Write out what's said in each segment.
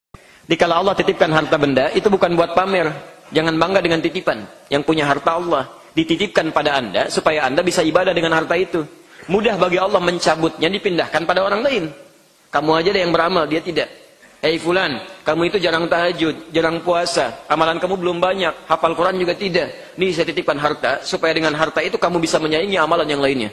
Dikala Allah titipkan harta benda, itu bukan buat pamer. Jangan bangga dengan titipan. Yang punya harta Allah dititipkan pada Anda supaya Anda bisa ibadah dengan harta itu. Mudah bagi Allah mencabutnya, dipindahkan pada orang lain. Kamu aja deh yang beramal, dia tidak. Hei fulan, kamu itu jarang tahajud, jarang puasa, amalan kamu belum banyak, hafal Quran juga tidak. Nih saya titipkan harta, supaya dengan harta itu kamu bisa menyaingi amalan yang lainnya.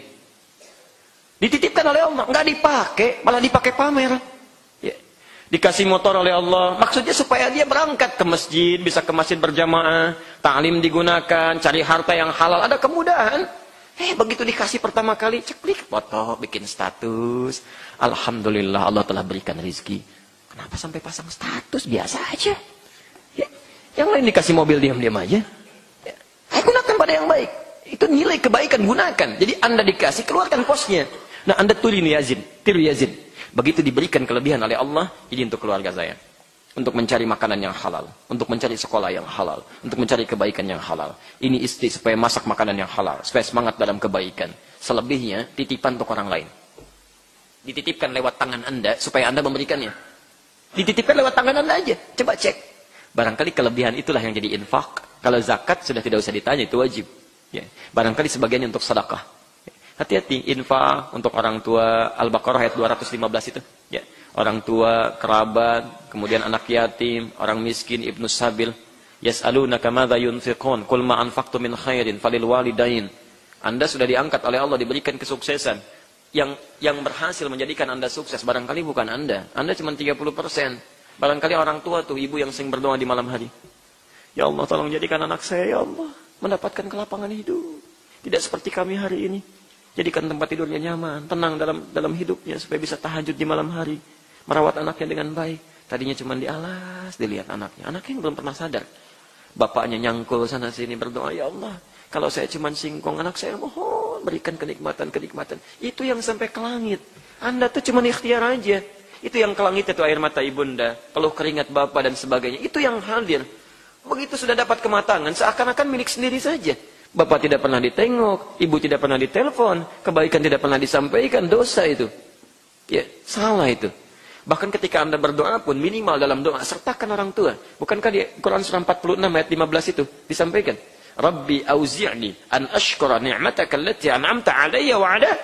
Dititipkan oleh Allah, nggak dipakai, malah dipakai pamer. Ya. Dikasih motor oleh Allah, maksudnya supaya dia berangkat ke masjid, bisa ke masjid berjamaah, ta'lim digunakan, cari harta yang halal, ada kemudahan. Begitu dikasih pertama kali, ceklik, foto, bikin status. Alhamdulillah Allah telah berikan rezeki. Kenapa sampai pasang status? Biasa aja. Ya. Yang lain dikasih mobil diam-diam aja. Ya. Gunakan pada yang baik. Itu nilai kebaikan, gunakan. Jadi Anda dikasih, keluarkan posnya. Nah Anda tiru Yazid. Begitu diberikan kelebihan oleh Allah, jadi untuk keluarga saya. Untuk mencari makanan yang halal. Untuk mencari sekolah yang halal. Untuk mencari kebaikan yang halal. Ini istri supaya masak makanan yang halal. Supaya semangat dalam kebaikan. Selebihnya, titipan untuk orang lain. Dititipkan lewat tangan Anda, supaya Anda memberikannya. Dititipkan lewat tangan Anda aja. Coba cek. Barangkali kelebihan itulah yang jadi infak. Kalau zakat sudah tidak usah ditanya, itu wajib. Ya. Barangkali sebagiannya untuk sedekah. Hati-hati, infak untuk orang tua. Al-Baqarah ayat 215 itu. Ya. Orang tua, kerabat, kemudian anak yatim, orang miskin, ibnu sabil. Yas'alunaka madza yunfiqun qul ma anfaqtum min khairin falil walidain. Anda sudah diangkat oleh Allah, diberikan kesuksesan. Yang berhasil menjadikan Anda sukses barangkali bukan Anda. Anda cuma 30%. Barangkali orang tua tuh, ibu yang sering berdoa di malam hari. Ya Allah, tolong jadikan anak saya, ya Allah, mendapatkan kelapangan hidup. Tidak seperti kami hari ini. Jadikan tempat tidurnya nyaman, tenang dalam hidupnya supaya bisa tahajud di malam hari. Merawat anaknya dengan baik. Tadinya cuma dialas, dilihat anaknya. Anaknya yang belum pernah sadar. Bapaknya nyangkul sana sini berdoa, ya Allah, kalau saya cuma singkong, anak saya mohon berikan kenikmatan. Itu yang sampai ke langit. Anda tuh cuma ikhtiar aja. Itu yang ke langit itu air mata ibunda, peluh keringat bapak dan sebagainya. Itu yang hadir. Begitu sudah dapat kematangan, seakan-akan milik sendiri saja. Bapak tidak pernah ditengok, ibu tidak pernah ditelepon, kebaikan tidak pernah disampaikan, dosa itu. Ya, salah itu. Bahkan ketika Anda berdoa pun minimal dalam doa sertakan orang tua. Bukankah di Quran surah 46 ayat 15 itu disampaikan? Rabbi auzi'ni an ashkura ni'mataka allati an'amta 'alayya wa 'ala.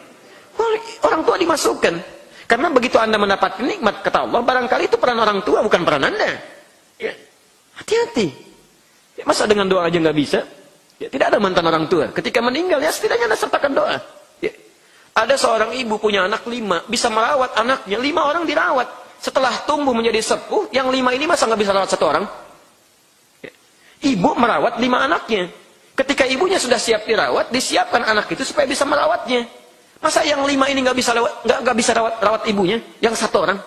Orang tua dimasukkan. Karena begitu Anda mendapat nikmat kata Allah, barangkali itu peran orang tua bukan peran Anda. Ya. Hati-hati. Ya, masa dengan doa aja nggak bisa? Ya, tidak ada mantan orang tua. Ketika meninggal ya setidaknya Anda sertakan doa. Ya. Ada seorang ibu punya anak 5, bisa merawat anaknya, 5 orang dirawat. Setelah tumbuh menjadi sepuh, yang 5 ini masa nggak bisa rawat 1 orang? Ya. Ibu merawat 5 anaknya. Ketika ibunya sudah siap dirawat, disiapkan anak itu supaya bisa merawatnya. Masa yang 5 ini nggak bisa rawat ibunya? Yang 1 orang?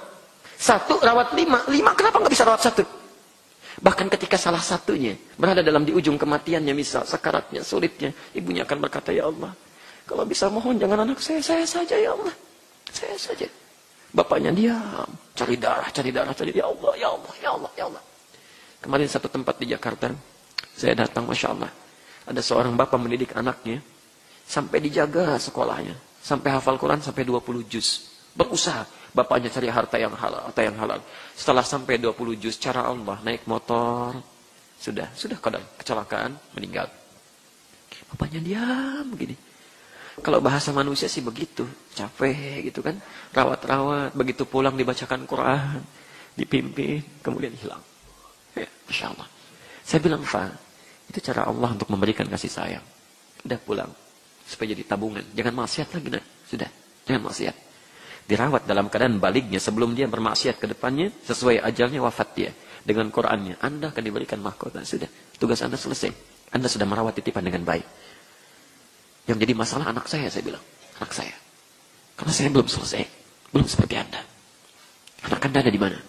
1 rawat 5, 5 kenapa nggak bisa rawat 1? Bahkan ketika salah satunya berada di ujung kematiannya, misal sakaratnya, sulitnya, ibunya akan berkata, ya Allah, kalau bisa mohon jangan anak saya saja ya Allah. Saya saja. Bapaknya diam, cari darah, ya Allah, ya Allah, ya Allah, ya Allah. Kemarin satu tempat di Jakarta, saya datang, Masya Allah. Ada seorang bapak mendidik anaknya, sampai dijaga sekolahnya. Sampai hafal Quran, sampai 20 juz. Berusaha. Bapaknya cari harta yang halal. Setelah sampai 20 juz, cara Allah, naik motor. Sudah kadang kecelakaan, meninggal. Bapaknya diam begini. Kalau bahasa manusia sih begitu, capek gitu kan, rawat, begitu pulang dibacakan Quran, dipimpin, kemudian hilang. Ya, Masya Allah. Saya bilang, Pak, itu cara Allah untuk memberikan kasih sayang. Udah pulang, supaya jadi tabungan. Jangan maksiat lagi, nah. Sudah, jangan maksiat. Dirawat dalam keadaan baliknya, sebelum dia bermaksiat ke depannya, sesuai ajalnya wafat dia. Dengan Qurannya, Anda akan diberikan mahkota. Sudah, tugas Anda selesai. Anda sudah merawat titipan dengan baik. Yang jadi masalah anak saya bilang. Anak saya. Karena saya belum selesai. Belum seperti Anda. Anak Anda ada di mana?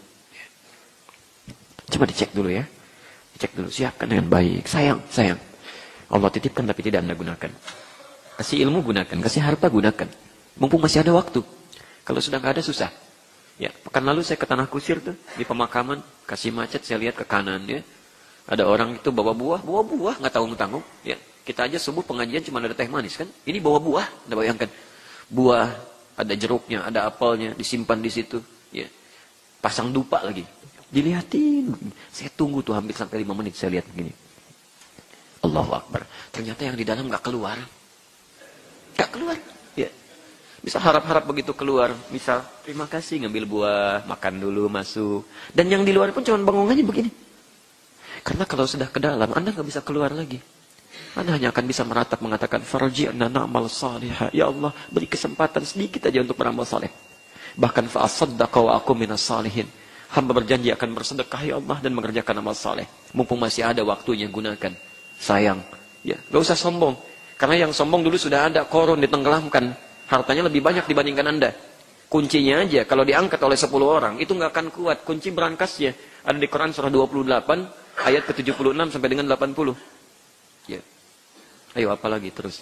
Coba dicek dulu ya. Dicek dulu, siapkan dengan baik. Sayang. Allah titipkan tapi tidak Anda gunakan. Kasih ilmu gunakan, kasih harta gunakan. Mumpung masih ada waktu. Kalau sudah nggak ada, susah. Ya, pekan lalu saya ke Tanah Kusir tuh, di pemakaman, kasih macet, saya lihat ke kanan ya. Ada orang itu bawa buah, nggak tanggung-tanggung. Ya, kita aja subuh pengajian cuma ada teh manis kan. Ini bawa buah, Anda bayangkan. Buah, ada jeruknya, ada apelnya, disimpan di situ. Ya. Pasang dupa lagi. Dilihatin. Saya tunggu tuh hampir sampai 5 menit saya lihat begini. Allahu Akbar. Ternyata yang di dalam nggak keluar. Nggak keluar. Ya. Bisa harap-harap begitu keluar. Misal, terima kasih ngambil buah, makan dulu, masuk. Dan yang di luar pun cuma bangunannya begini. Karena kalau sudah ke dalam, Anda nggak bisa keluar lagi. Anda hanya akan bisa meratap mengatakan, farji'na na'mal salihah. Ya Allah, beri kesempatan sedikit aja untuk beramal saleh. Bahkan fa'asaddaqa wa aku minas salihin. Hamba berjanji akan bersedekah ya Allah dan mengerjakan amal saleh. Mumpung masih ada waktunya, gunakan. Sayang. Ya, gak usah sombong. Karena yang sombong dulu sudah ada, korun ditenggelamkan. Hartanya lebih banyak dibandingkan Anda. Kuncinya aja, kalau diangkat oleh 10 orang, itu nggak akan kuat. Kunci berangkasnya ada di Quran surah 28, ayat ke-76 sampai dengan 80. Ya. Ayo, apa lagi terus?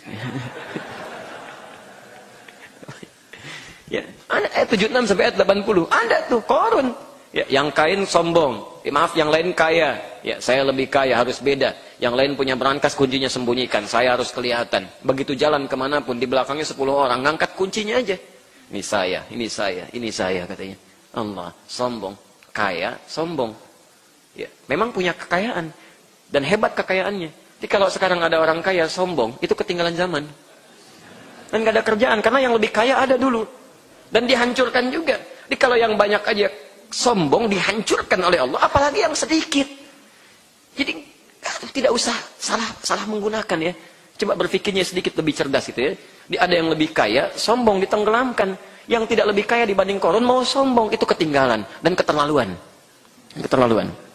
Ya, ada ayat 76 sampai ayat 80. Ada tuh, korun. Ya, yang kain sombong. Maaf, yang lain kaya. Ya, saya lebih kaya, harus beda. Yang lain punya berangkas, kuncinya sembunyikan. Saya harus kelihatan. Begitu jalan kemanapun, di belakangnya 10 orang, ngangkat kuncinya aja. Ini saya, ini saya, ini saya, katanya. Allah, sombong. Kaya, sombong. Ya, memang punya kekayaan. Dan hebat kekayaannya. Jadi kalau sekarang ada orang kaya, sombong, itu ketinggalan zaman. Dan gak ada kerjaan, karena yang lebih kaya ada dulu. Dan dihancurkan juga. Jadi kalau yang banyak aja sombong, dihancurkan oleh Allah, apalagi yang sedikit. Jadi tidak usah salah menggunakan ya. Coba berpikirnya sedikit lebih cerdas gitu ya. Ada yang lebih kaya, sombong, ditenggelamkan. Yang tidak lebih kaya dibanding korun mau sombong, itu ketinggalan dan keterlaluan. Keterlaluan.